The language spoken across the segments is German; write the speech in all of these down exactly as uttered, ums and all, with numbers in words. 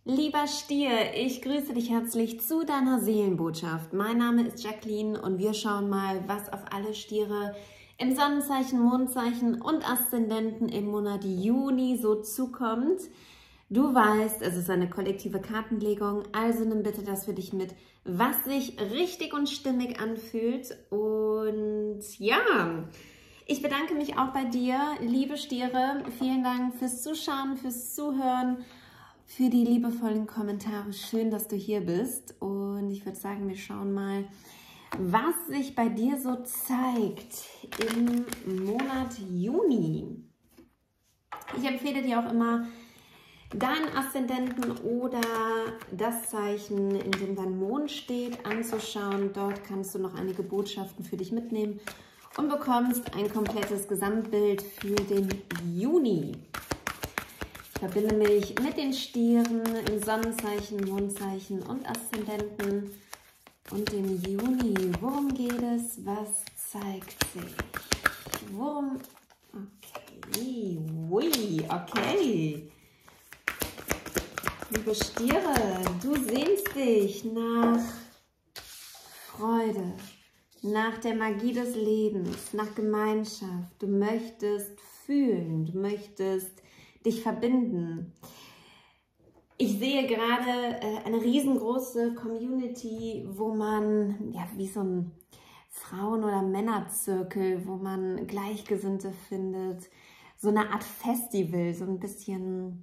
Lieber Stier, ich grüße dich herzlich zu deiner Seelenbotschaft. Mein Name ist Jacqueline und wir schauen mal, was auf alle Stiere im Sonnenzeichen, Mondzeichen und Aszendenten im Monat Juni so zukommt. Du weißt, es ist eine kollektive Kartenlegung, also nimm bitte das für dich mit, was sich richtig und stimmig anfühlt. Und ja, ich bedanke mich auch bei dir, liebe Stiere. Vielen Dank fürs Zuschauen, fürs Zuhören, für die liebevollen Kommentare. Schön, dass du hier bist. Und ich würde sagen, wir schauen mal, was sich bei dir so zeigt im Monat Juni. Ich empfehle dir auch immer, deinen Aszendenten oder das Zeichen, in dem dein Mond steht, anzuschauen. Dort kannst du noch einige Botschaften für dich mitnehmen und bekommst ein komplettes Gesamtbild für den Juni. Ich verbinde mich mit den Stieren im Sonnenzeichen, Mondzeichen und Aszendenten und dem Juni. Worum geht es? Was zeigt sich? Worum? Okay. Ui, okay. Liebe Stiere, du sehnst dich nach Freude, nach der Magie des Lebens, nach Gemeinschaft. Du möchtest fühlen, du möchtest dich verbinden. Ich sehe gerade äh, eine riesengroße Community, wo man, ja, wie so ein Frauen- oder Männerzirkel, wo man Gleichgesinnte findet, so eine Art Festival, so ein bisschen,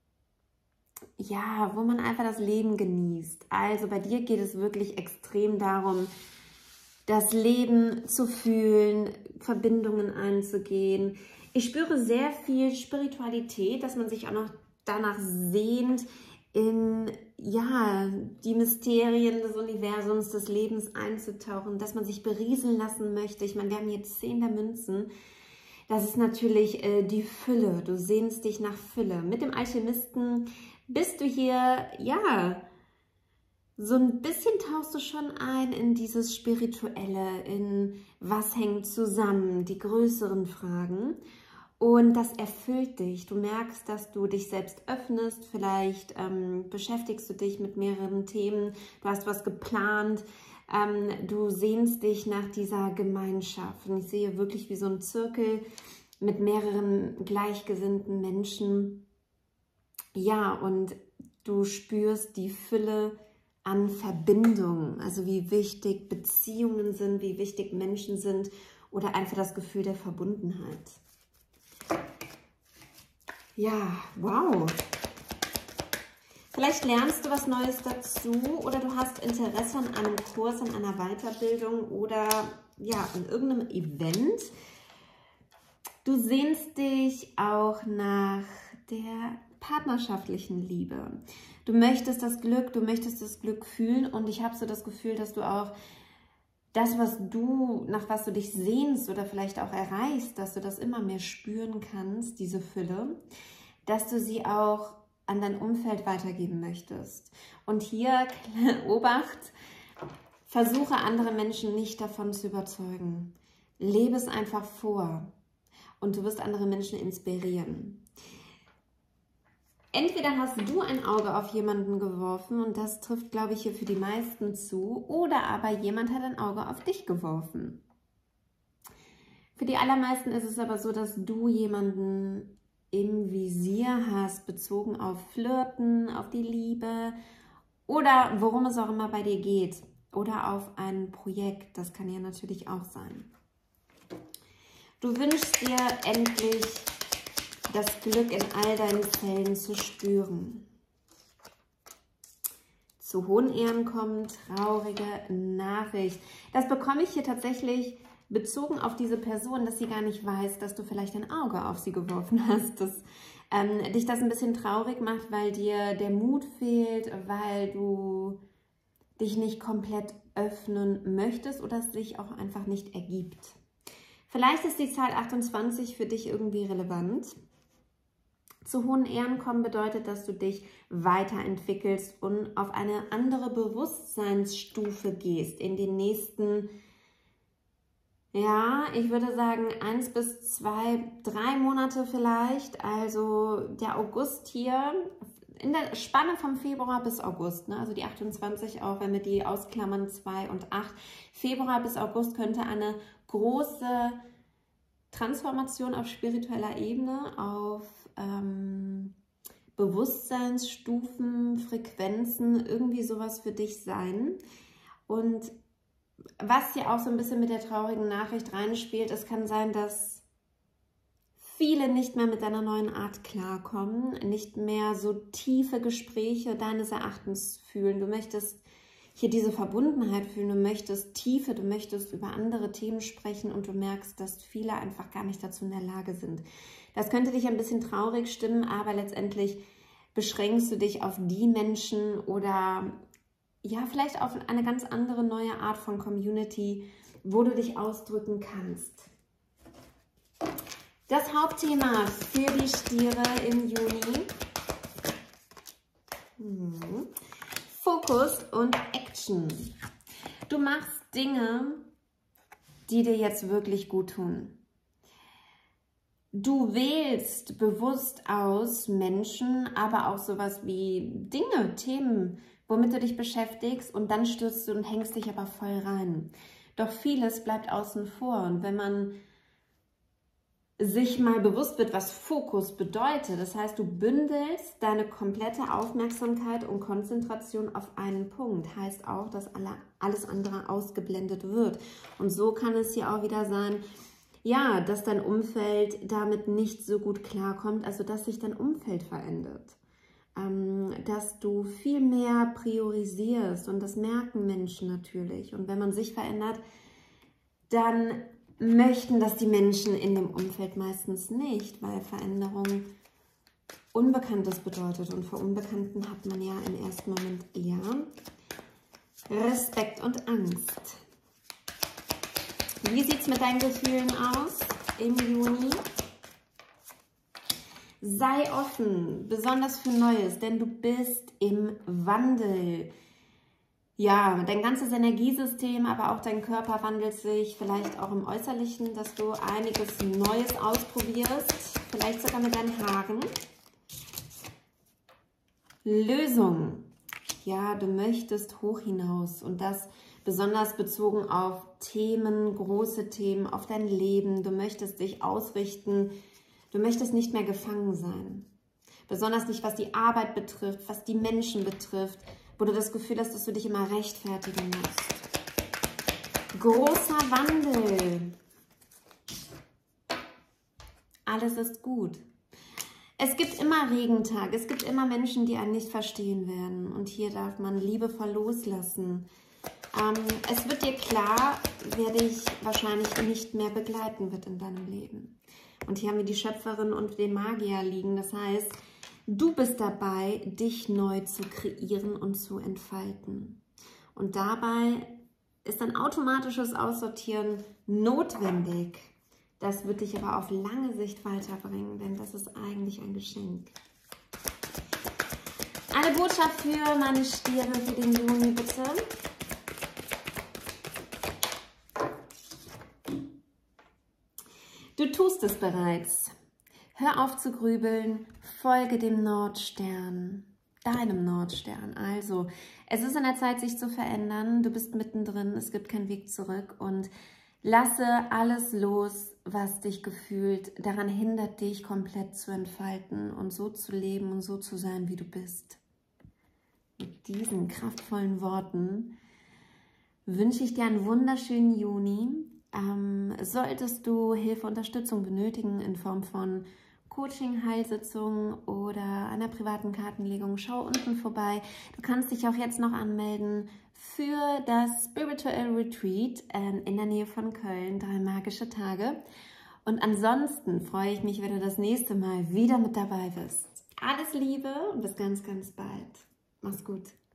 ja, wo man einfach das Leben genießt. Also bei dir geht es wirklich extrem darum, das Leben zu fühlen, Verbindungen einzugehen. Ich spüre sehr viel Spiritualität, dass man sich auch noch danach sehnt, in ja, die Mysterien des Universums, des Lebens einzutauchen, dass man sich berieseln lassen möchte. Ich meine, wir haben hier zehn der Münzen. Das ist natürlich äh, die Fülle. Du sehnst dich nach Fülle. Mit dem Alchemisten bist du hier, ja, so ein bisschen tauchst du schon ein in dieses Spirituelle, in was hängt zusammen, die größeren Fragen. Und das erfüllt dich. Du merkst, dass du dich selbst öffnest. Vielleicht ähm, beschäftigst du dich mit mehreren Themen. Du hast was geplant. Ähm, du sehnst dich nach dieser Gemeinschaft. Und ich sehe wirklich wie so ein Zirkel mit mehreren gleichgesinnten Menschen. Ja, und du spürst die Fülle an Verbindungen. Also wie wichtig Beziehungen sind, wie wichtig Menschen sind oder einfach das Gefühl der Verbundenheit. Ja, wow. Vielleicht lernst du was Neues dazu oder du hast Interesse an einem Kurs, an einer Weiterbildung oder ja, an irgendeinem Event. Du sehnst dich auch nach der partnerschaftlichen Liebe. Du möchtest das Glück, du möchtest das Glück fühlen und ich habe so das Gefühl, dass du auch das, was du, nach was du dich sehnst oder vielleicht auch erreichst, dass du das immer mehr spüren kannst, diese Fülle, dass du sie auch an dein Umfeld weitergeben möchtest. Und hier, Obacht, versuche andere Menschen nicht davon zu überzeugen. Lebe es einfach vor und du wirst andere Menschen inspirieren. Entweder hast du ein Auge auf jemanden geworfen und das trifft, glaube ich, hier für die meisten zu, oder aber jemand hat ein Auge auf dich geworfen. Für die allermeisten ist es aber so, dass du jemanden im Visier hast, bezogen auf Flirten, auf die Liebe oder worum es auch immer bei dir geht oder auf ein Projekt. Das kann ja natürlich auch sein. Du wünschst dir endlich das Glück in all deinen Zellen zu spüren. Zu hohen Ehren kommt traurige Nachricht. Das bekomme ich hier tatsächlich bezogen auf diese Person, dass sie gar nicht weiß, dass du vielleicht ein Auge auf sie geworfen hast. Dass ähm, dich das ein bisschen traurig macht, weil dir der Mut fehlt, weil du dich nicht komplett öffnen möchtest oder es sich auch einfach nicht ergibt. Vielleicht ist die Zahl achtundzwanzig für dich irgendwie relevant. Zu hohen Ehren kommen bedeutet, dass du dich weiterentwickelst und auf eine andere Bewusstseinsstufe gehst in den nächsten, ja, ich würde sagen, eins bis zwei, drei Monate vielleicht. Also der August hier in der Spanne vom Februar bis August, ne? Also die achtundzwanzig auch, wenn wir die ausklammern, zwei und acht. Februar bis August könnte eine große Transformation auf spiritueller Ebene, auf ähm, Bewusstseinsstufen, Frequenzen, irgendwie sowas für dich sein. Und was hier auch so ein bisschen mit der traurigen Nachricht reinspielt, es kann sein, dass viele nicht mehr mit deiner neuen Art klarkommen, nicht mehr so tiefe Gespräche deines Erachtens fühlen. Du möchtest hier diese Verbundenheit fühlen, du möchtest Tiefe, du möchtest über andere Themen sprechen und du merkst, dass viele einfach gar nicht dazu in der Lage sind. Das könnte dich ein bisschen traurig stimmen, aber letztendlich beschränkst du dich auf die Menschen oder ja, vielleicht auf eine ganz andere neue Art von Community, wo du dich ausdrücken kannst. Das Hauptthema für die Stiere im Juni. Hm. Fokus und Action. Du machst Dinge, die dir jetzt wirklich gut tun. Du wählst bewusst aus Menschen, aber auch sowas wie Dinge, Themen, womit du dich beschäftigst und dann stürzt du und hängst dich aber voll rein. Doch vieles bleibt außen vor und wenn man sich mal bewusst wird, was Fokus bedeutet. Das heißt, du bündelst deine komplette Aufmerksamkeit und Konzentration auf einen Punkt. Heißt auch, dass alle, alles andere ausgeblendet wird. Und so kann es hier auch wieder sein, ja, dass dein Umfeld damit nicht so gut klarkommt, also dass sich dein Umfeld verändert. Ähm, dass du viel mehr priorisierst und das merken Menschen natürlich. Und wenn man sich verändert, dann möchten das die Menschen in dem Umfeld meistens nicht, weil Veränderung Unbekanntes bedeutet und vor Unbekannten hat man ja im ersten Moment eher Respekt und Angst. Wie sieht es mit deinen Gefühlen aus im Juni? Sei offen, besonders für Neues, denn du bist im Wandel. Ja, dein ganzes Energiesystem, aber auch dein Körper wandelt sich, vielleicht auch im Äußerlichen, dass du einiges Neues ausprobierst, vielleicht sogar mit deinen Haaren. Lösung. Ja, du möchtest hoch hinaus und das besonders bezogen auf Themen, große Themen, auf dein Leben. Du möchtest dich ausrichten, du möchtest nicht mehr gefangen sein. Besonders nicht, was die Arbeit betrifft, was die Menschen betrifft, wo du das Gefühl hast, dass du dich immer rechtfertigen musst. Großer Wandel. Alles ist gut. Es gibt immer Regentage, es gibt immer Menschen, die einen nicht verstehen werden. Und hier darf man liebevoll loslassen. Ähm, es wird dir klar, wer dich wahrscheinlich nicht mehr begleiten wird in deinem Leben. Und hier haben wir die Schöpferin und den Magier liegen. Das heißt, du bist dabei, dich neu zu kreieren und zu entfalten. Und dabei ist ein automatisches Aussortieren notwendig. Das wird dich aber auf lange Sicht weiterbringen, denn das ist eigentlich ein Geschenk. Eine Botschaft für meine Stiere für den Juni, bitte. Du tust es bereits. Hör auf zu grübeln, folge dem Nordstern, deinem Nordstern. Also, es ist an der Zeit, sich zu verändern. Du bist mittendrin, es gibt keinen Weg zurück und lasse alles los, was dich gefühlt daran hindert, dich komplett zu entfalten und so zu leben und so zu sein, wie du bist. Mit diesen kraftvollen Worten wünsche ich dir einen wunderschönen Juni. Ähm, solltest du Hilfe, Unterstützung benötigen in Form von Coaching, Heilsitzungen oder einer privaten Kartenlegung, schau unten vorbei. Du kannst dich auch jetzt noch anmelden für das Spiritual Retreat in der Nähe von Köln, drei magische Tage. Und ansonsten freue ich mich, wenn du das nächste Mal wieder mit dabei bist. Alles Liebe und bis ganz, ganz bald. Mach's gut.